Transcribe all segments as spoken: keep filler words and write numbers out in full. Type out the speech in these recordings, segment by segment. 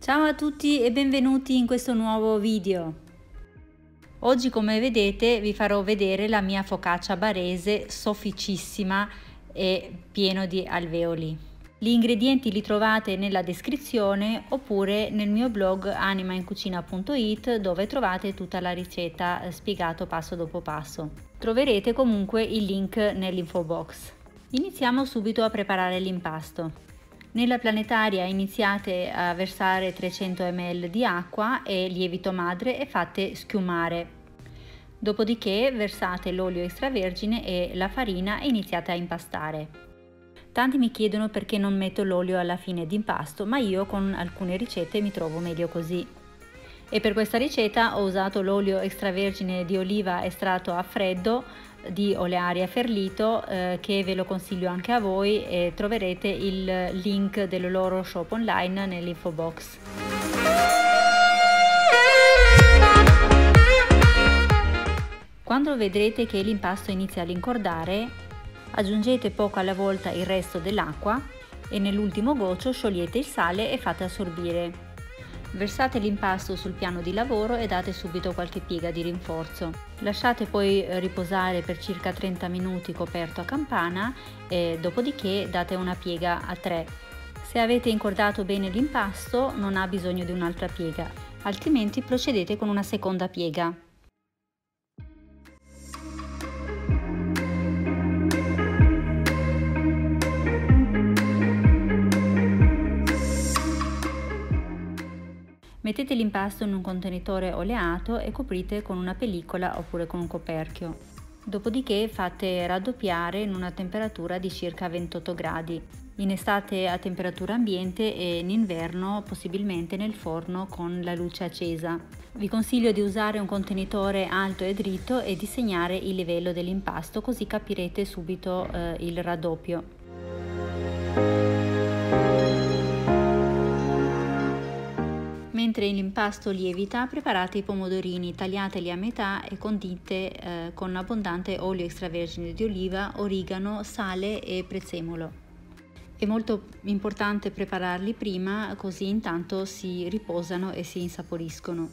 Ciao a tutti e benvenuti in questo nuovo video. Oggi, come vedete, vi farò vedere la mia focaccia barese sofficissima e pieno di alveoli. Gli ingredienti li trovate nella descrizione oppure nel mio blog anima in cucina punto it, dove trovate tutta la ricetta spiegato passo dopo passo. Troverete comunque il link nell'info box. Iniziamo subito a preparare l'impasto. Nella planetaria iniziate a versare trecento millilitri di acqua e lievito madre e fate schiumare. Dopodiché versate l'olio extravergine e la farina e iniziate a impastare. Tanti mi chiedono perché non metto l'olio alla fine d'impasto, ma io con alcune ricette mi trovo meglio così. E per questa ricetta ho usato l'olio extravergine di oliva estratto a freddo di Olearia Ferlito, eh, che ve lo consiglio anche a voi, e troverete il link del loro shop online nell'info box. Quando vedrete che l'impasto inizia a lincordare, aggiungete poco alla volta il resto dell'acqua e nell'ultimo goccio sciogliete il sale e fate assorbire. Versate l'impasto sul piano di lavoro e date subito qualche piega di rinforzo. Lasciate poi riposare per circa trenta minuti coperto a campana e dopodiché date una piega a tre. Se avete incordato bene l'impasto non ha bisogno di un'altra piega, altrimenti procedete con una seconda piega. Mettete l'impasto in un contenitore oleato e coprite con una pellicola oppure con un coperchio. Dopodiché fate raddoppiare in una temperatura di circa ventotto gradi. In estate a temperatura ambiente e in inverno possibilmente nel forno con la luce accesa. Vi consiglio di usare un contenitore alto e dritto e di segnare il livello dell'impasto, così capirete subito eh, il raddoppio. Mentre l'impasto lievita, preparate i pomodorini, tagliateli a metà e condite eh, con abbondante olio extravergine di oliva, origano, sale e prezzemolo. È molto importante prepararli prima, così intanto si riposano e si insaporiscono.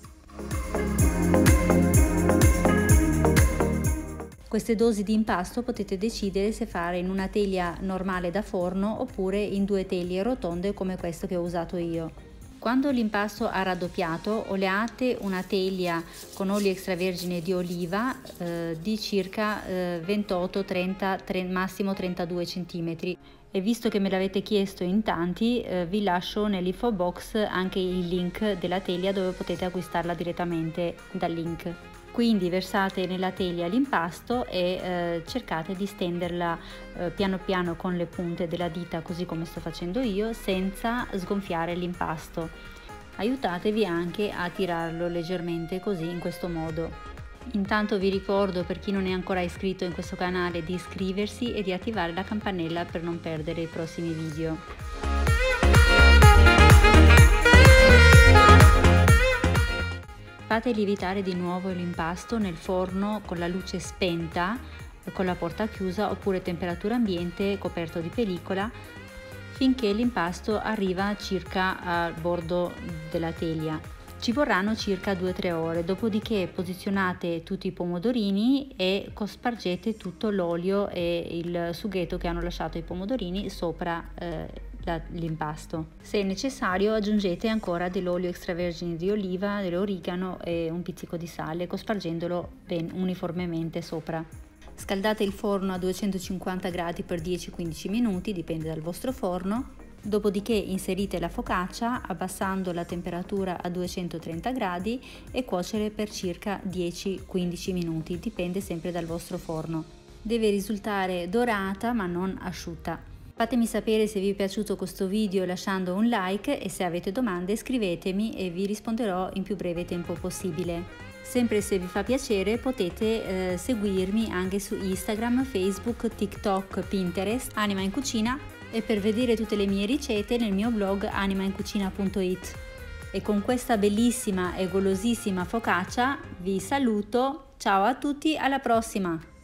Queste dosi di impasto potete decidere se fare in una teglia normale da forno oppure in due teglie rotonde come questo che ho usato io. Quando l'impasto ha raddoppiato, oleate una teglia con olio extravergine di oliva eh, di circa eh, ventotto trenta, massimo trentadue centimetri. E visto che me l'avete chiesto in tanti, eh, vi lascio nell'info box anche il link della teglia dove potete acquistarla direttamente dal link. Quindi versate nella teglia l'impasto e eh, cercate di stenderla eh, piano piano con le punte della dita, così come sto facendo io, senza sgonfiare l'impasto. Aiutatevi anche a tirarlo leggermente così, in questo modo. Intanto vi ricordo, per chi non è ancora iscritto in questo canale, di iscriversi e di attivare la campanella per non perdere i prossimi video. Fate lievitare di nuovo l'impasto nel forno con la luce spenta, con la porta chiusa oppure temperatura ambiente coperto di pellicola, finché l'impasto arriva circa al bordo della teglia. Ci vorranno circa due tre ore, dopodiché posizionate tutti i pomodorini e cospargete tutto l'olio e il sughetto che hanno lasciato i pomodorini sopra eh, l'impasto. Se è necessario aggiungete ancora dell'olio extravergine di oliva, dell'origano e un pizzico di sale, cospargendolo ben uniformemente sopra. Scaldate il forno a duecentocinquanta gradi per dieci quindici minuti, dipende dal vostro forno. Dopodiché inserite la focaccia abbassando la temperatura a duecentotrenta gradi e cuocere per circa dieci quindici minuti, dipende sempre dal vostro forno. Deve risultare dorata ma non asciutta. Fatemi sapere se vi è piaciuto questo video lasciando un like e se avete domande scrivetemi e vi risponderò in più breve tempo possibile. Sempre se vi fa piacere potete eh, seguirmi anche su Instagram, Facebook, TikTok, Pinterest, Anima in Cucina, e per vedere tutte le mie ricette nel mio blog anima in cucina punto it. E con questa bellissima e golosissima focaccia vi saluto, ciao a tutti, alla prossima!